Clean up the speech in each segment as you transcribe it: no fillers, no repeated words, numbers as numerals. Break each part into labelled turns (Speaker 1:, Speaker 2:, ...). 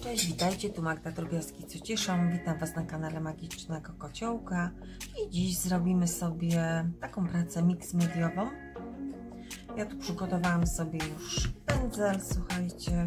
Speaker 1: Cześć, witajcie, tu Magda Drobiazgi, co cieszą. Witam Was na kanale Magicznego Kociołka i dziś zrobimy sobie taką pracę mix mediową. Ja tu przygotowałam sobie już pędzel, słuchajcie.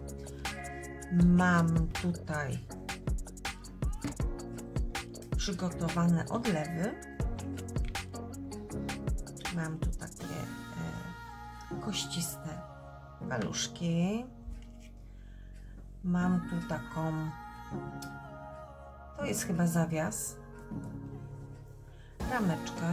Speaker 1: Mam tutaj przygotowane odlewy. Mam tu takie kościste paluszki. Mam tu taką, to jest chyba zawias, rameczkę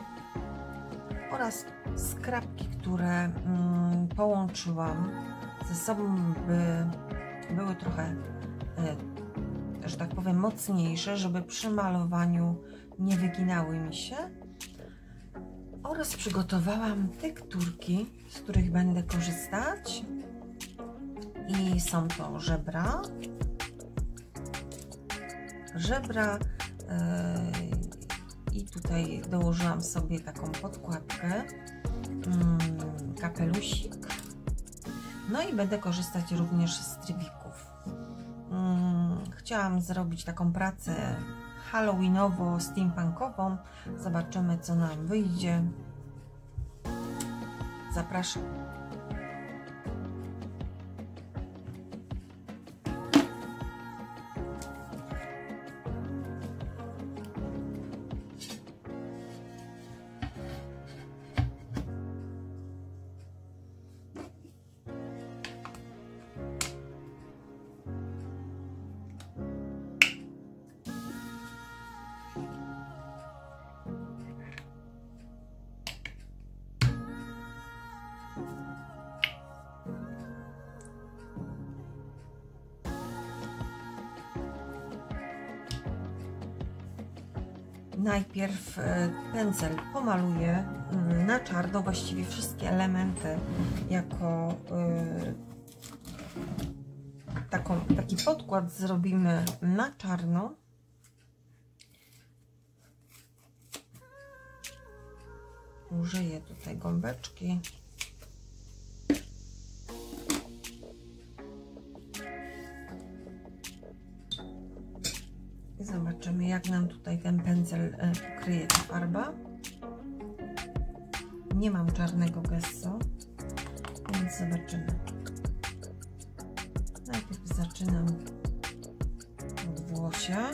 Speaker 1: oraz skrapki, które połączyłam ze sobą, by były trochę, że tak powiem, mocniejsze, żeby przy malowaniu nie wyginały mi się. Oraz przygotowałam tekturki, z których będę korzystać. I są to żebra i tutaj dołożyłam sobie taką podkładkę, kapelusik, no i będę korzystać również z trybików. Chciałam zrobić taką pracę halloweenowo-steampunkową, zobaczymy, co nam wyjdzie. Zapraszam. Najpierw pędzel pomaluję na czarno, właściwie wszystkie elementy jako taki podkład zrobimy na czarno. Użyję tutaj gąbeczki. Zobaczymy, jak nam tutaj ten pędzel pokryje ta farba. Nie mam czarnego gesso, więc zobaczymy. Najpierw zaczynam od włosia.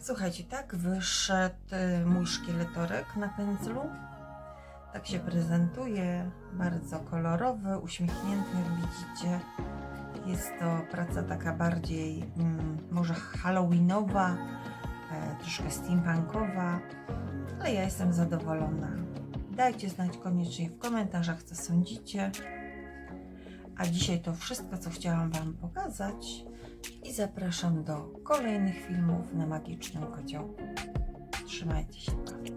Speaker 1: Słuchajcie, tak wyszedł mój szkieletorek na pędzlu. Tak się prezentuje, bardzo kolorowy, uśmiechnięty, jak widzicie. Jest to praca taka bardziej może halloweenowa, troszkę steampunkowa, ale ja jestem zadowolona. Dajcie znać koniecznie w komentarzach, co sądzicie. A dzisiaj to wszystko, co chciałam Wam pokazać i zapraszam do kolejnych filmów na Magicznym Kociołku. Trzymajcie się.